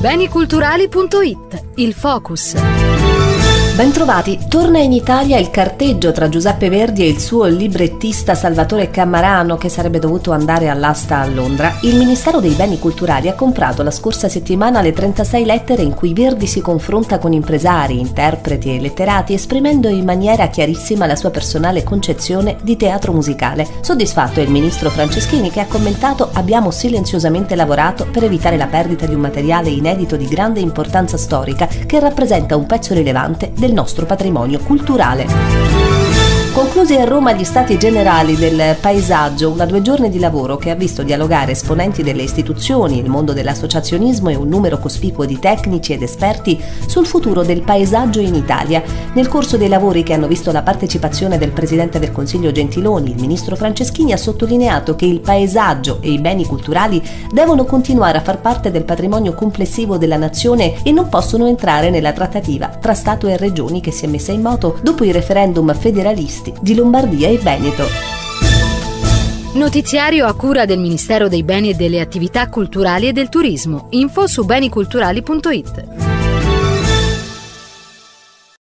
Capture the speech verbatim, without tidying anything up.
beniculturali punto it, il focus. Bentrovati, torna in Italia il carteggio tra Giuseppe Verdi e il suo librettista Salvatore Cammarano, che sarebbe dovuto andare all'asta a Londra. Il Ministero dei Beni Culturali ha comprato la scorsa settimana le trentasei lettere in cui Verdi si confronta con impresari, interpreti e letterati, esprimendo in maniera chiarissima la sua personale concezione di teatro musicale. Soddisfatto è il ministro Franceschini, che ha commentato: abbiamo silenziosamente lavorato per evitare la perdita di un materiale inedito di grande importanza storica che rappresenta un pezzo rilevante del nostro patrimonio culturale. Conclusi a Roma gli Stati Generali del Paesaggio, una due giorni di lavoro che ha visto dialogare esponenti delle istituzioni, il mondo dell'associazionismo e un numero cospicuo di tecnici ed esperti sul futuro del paesaggio in Italia. Nel corso dei lavori, che hanno visto la partecipazione del Presidente del Consiglio Gentiloni, il Ministro Franceschini ha sottolineato che il paesaggio e i beni culturali devono continuare a far parte del patrimonio complessivo della nazione e non possono entrare nella trattativa tra Stato e Regioni che si è messa in moto dopo i referendum federalisti di Lombardia e Veneto. Notiziario a cura del Ministero dei Beni e delle Attività Culturali e del Turismo. Info su beniculturali punto it.